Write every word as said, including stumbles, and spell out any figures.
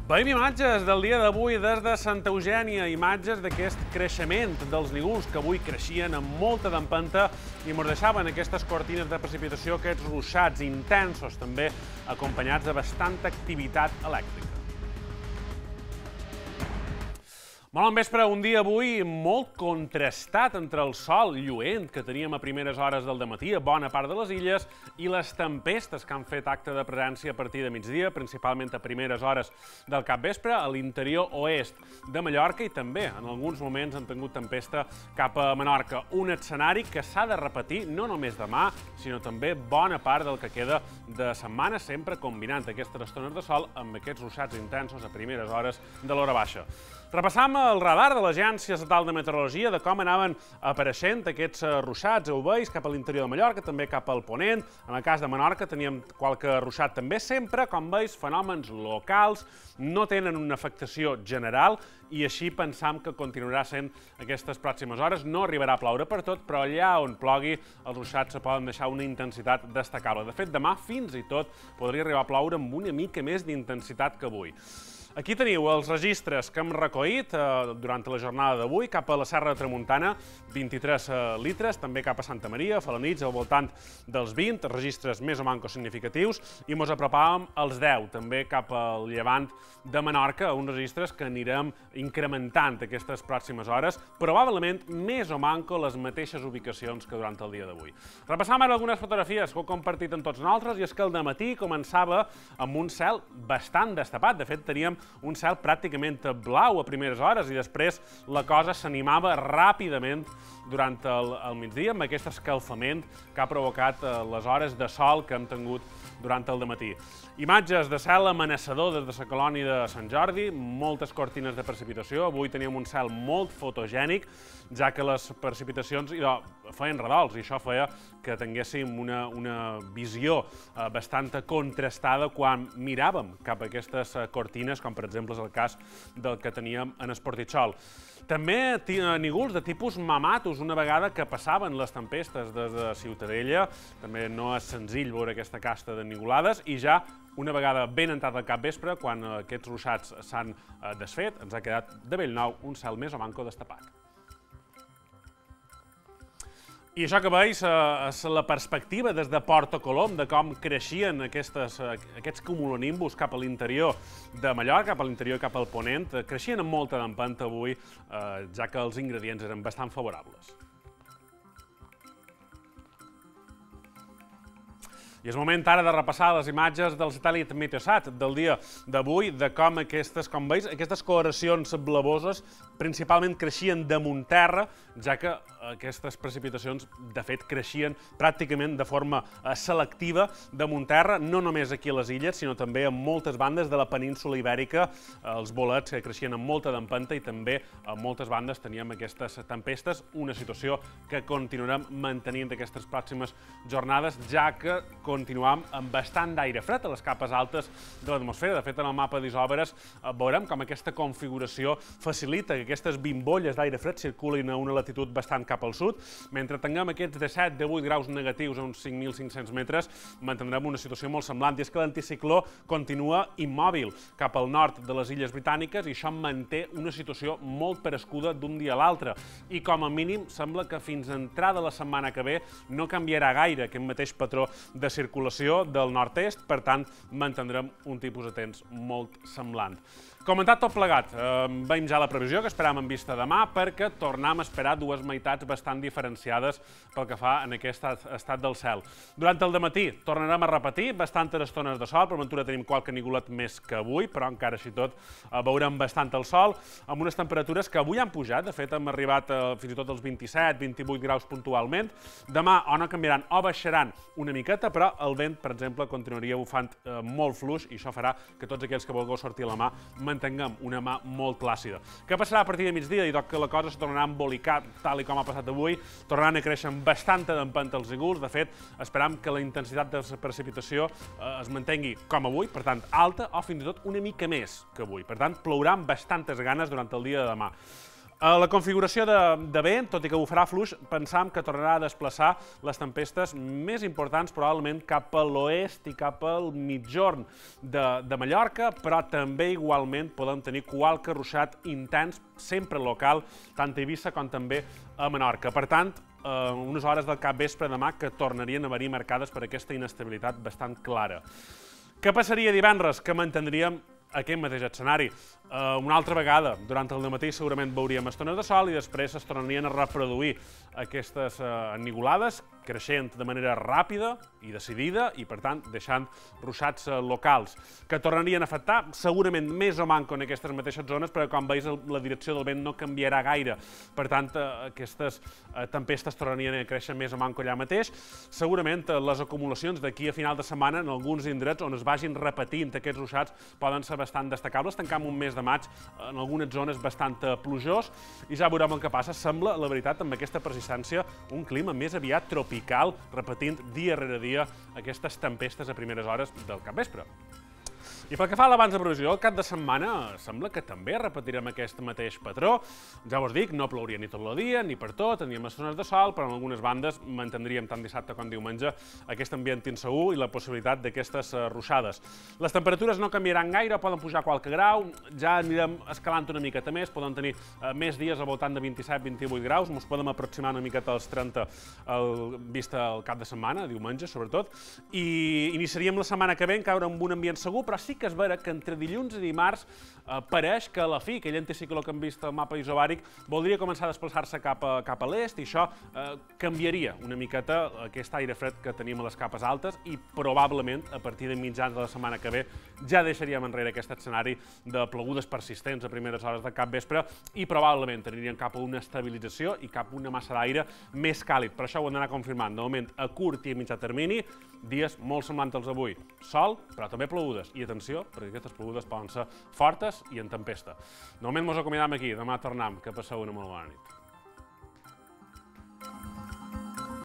Veiem imatges del dia d'avui des de Santa Eugènia, imatges d'aquest creixement dels nígols que avui creixien amb molta d'empenta i ens deixaven aquestes cortines de precipitació, aquests ruixats intensos també, acompanyats de bastanta activitat elèctrica. Molt bon vespre, un dia avui molt contrastat entre el sol lluent que teníem a primeres hores del dematí a bona part de les illes i les tempestes que han fet acte de presència a partir de migdia, principalment a primeres hores del capvespre, a l'interior oest de Mallorca i també en alguns moments han tingut tempesta cap a Menorca. Un escenari que s'ha de repetir no només demà, sinó també bona part del que queda de setmana, sempre combinant aquestes estones de sol amb aquests ruixats intensos a primeres hores de l'hora baixa. Repassam el radar de l'Agència Estatal de Meteorologia de com anaven apareixent aquests ruixats, ho veus, cap a l'interior de Mallorca, també cap al ponent. En el cas de Menorca teníem qualque ruixat també, sempre, com veus, fenòmens locals, no tenen una afectació general i així pensam que continuarà sent aquestes pròximes hores. No arribarà a ploure per tot, però allà on plogui els ruixats se poden deixar una intensitat destacable. De fet, demà fins i tot podria arribar a ploure amb una mica més d'intensitat que avui. Aquí teniu els registres que hem recollit durant la jornada d'avui, cap a la Serra de Tramuntana, vint-i-tres litres, també cap a Santa Maria, a Felanitx, al voltant dels vint, registres més o manco significatius, i ens apropàvem als deu, també cap al llevant de Menorca, uns registres que anirem incrementant aquestes pròximes hores, probablement més o manco les mateixes ubicacions que durant el dia d'avui. Repassam ara algunes fotografies que heu compartit amb tots nosaltres, i és que el dematí començava amb un cel bastant destapat. De fet, teníem un cel pràcticament blau a primeres hores i després la cosa s'animava ràpidament durant el, el migdia amb aquest escalfament que ha provocat les hores de sol que hem tingut durant el dematí. Imatges de cel amenaçador des de la colònia de Sant Jordi, moltes cortines de precipitació. Avui teníem un cel molt fotogènic, ja que les precipitacions idò, feien redols i això feia que tinguéssim una, una visió eh, bastant contrastada quan miràvem cap a aquestes cortines, com per exemple és el cas del que teníem en Esportitxol. També nígols de tipus mamatus, una vegada que passaven les tempestes des de Ciutadella. També no és senzill veure aquesta casta de nigolades i ja una vegada ben entrat al capvespre, quan aquests ruixats s'han desfet, ens ha quedat de bell nou un cel més o manco destapat. I això que veus és la perspectiva des de Porto Colom de com creixien aquestes, aquests cumulonimbus cap a l'interior de Mallorca, cap a l'interior cap al ponent. Creixien amb molta d'empenta avui, ja que els ingredients eren bastant favorables. I és moment ara de repassar les imatges del satèl·lit Meteosat del dia d'avui, de com aquestes, com veus, aquestes coloracions blavoses principalment creixien damunt terra, ja que aquestes precipitacions, de fet, creixien pràcticament de forma selectiva damunt terra, no només aquí a les illes, sinó també en moltes bandes de la península ibèrica, els bolets que creixien amb molta d'empenta i també a moltes bandes teníem aquestes tempestes, una situació que continuarem mantenint aquestes pròximes jornades, ja que continuam amb bastant d'aire fred a les capes altes de l'atmosfera. De fet, en el mapa d'isòbares veurem com aquesta configuració facilita que aquestes bimbolles d'aire fred circulin a una latitud bastant cap al sud. Mentre tinguem aquests de set a divuit graus negatius a uns cinc mil cinc-cents metres, mantindrem una situació molt semblant. I és que l'anticicló continua immòbil cap al nord de les Illes Britàniques i això manté una situació molt perescuda d'un dia a l'altre. I com a mínim sembla que fins a entrada la setmana que ve no canviarà gaire aquest mateix patró de circulació del nord-est, per tant, mantindrem un tipus de temps molt semblant. Comentat tot plegat, veiem ja la previsió que esperàvem en vista demà perquè tornem a esperar dues meitats bastant diferenciades pel que fa en aquest estat del cel. Durant el dematí tornarem a repetir bastantes estones de sol, per ventura tenim qualque nigolet més que avui, però encara així tot veurem bastant el sol, amb unes temperatures que avui han pujat, de fet hem arribat fins i tot als vint-i-set vint-i-vuit graus puntualment. Demà o no canviaran o baixaran una miqueta, però el vent, per exemple, continuaria bufant molt fluix i això farà que tots aquells que vulgueu sortir a la mà mantinguem una mà molt plàcida. Què passarà a partir de migdia? I que la cosa es tornarà a embolicar tal com ha passat avui, tornaran a créixer amb bastanta d'empenta els nígols. De fet, esperam que la intensitat de la precipitació es mantengui com avui, per tant, alta o fins i tot una mica més que avui. Per tant, plourà amb bastantes ganes durant el dia de demà. A la configuració de, de vent, tot i que bufarà fluix, pensam que tornarà a desplaçar les tempestes més importants probablement cap a l'oest i cap al mitjorn de, de Mallorca, però també igualment podem tenir qualque ruixat intens, sempre local, tant a Eivissa com també a Menorca. Per tant, eh, unes hores del capvespre demà que tornarien a venir marcades per aquesta inestabilitat bastant clara. Què passaria divendres? Que mantindríem aquest mateix escenari. Uh, una altra vegada, durant el dematí segurament veuríem estones de sol i després es tornarien a reproduir aquestes uh, ennivolades, creixent de manera ràpida i decidida i, per tant, deixant ruixats uh, locals, que tornarien a afectar segurament més o manco en aquestes mateixes zones, però com veus la direcció del vent no canviarà gaire. Per tant, uh, aquestes uh, tempestes tornarien a créixer més o manco allà mateix. Segurament uh, les acumulacions d'aquí a final de setmana en alguns indrets on es vagin repetint aquests ruixats poden ser bastant destacables. Tancam un mes de maig en algunes zones bastant plujós i ja veurem el que passa. Sembla, la veritat, amb aquesta persistència, un clima més aviat tropical, repetint dia rere dia aquestes tempestes a primeres hores del capvespre. I pel que fa a l'abans de previsió, el cap de setmana sembla que també repetirem aquest mateix patró. Ja us dic, no plouria ni tot el dia, ni per tot, teníem estones de sol, però en algunes bandes mantindríem tant dissabte com diumenge aquest ambient insegur i la possibilitat d'aquestes ruixades. Les temperatures no canviaran gaire, poden pujar qualque grau, ja anirem escalant una miqueta més, poden tenir més dies al voltant de vint-i-set a vint-i-vuit graus, ens podem aproximar una miqueta als trenta vista el cap de setmana, diumenge sobretot, i iniciaríem la setmana que ve encara amb un ambient segur, però sí que es vera que entre dilluns i dimarts eh, pareix que a la fi, aquell anticicló que hem vist al mapa isobàric, voldria començar a desplaçar-se cap a, cap a l'est i això eh, canviaria una miqueta aquest aire fred que tenim a les capes altes i probablement a partir de mitjans de la setmana que ve ja deixaríem enrere aquest escenari de plogudes persistents a primeres hores de capvespre i probablement aniríem cap a una estabilització i cap a una massa d'aire més càlid. Per això ho hem d'anar confirmant. De moment, a curt i a mitjà termini, dies molt semblants als d'avui. Sol, però també plogudes. I atenció, perquè aquestes plogudes poden ser fortes i en tempesta. De moment mos acomiadam aquí. Demà tornem. Que passeu una molt bona nit.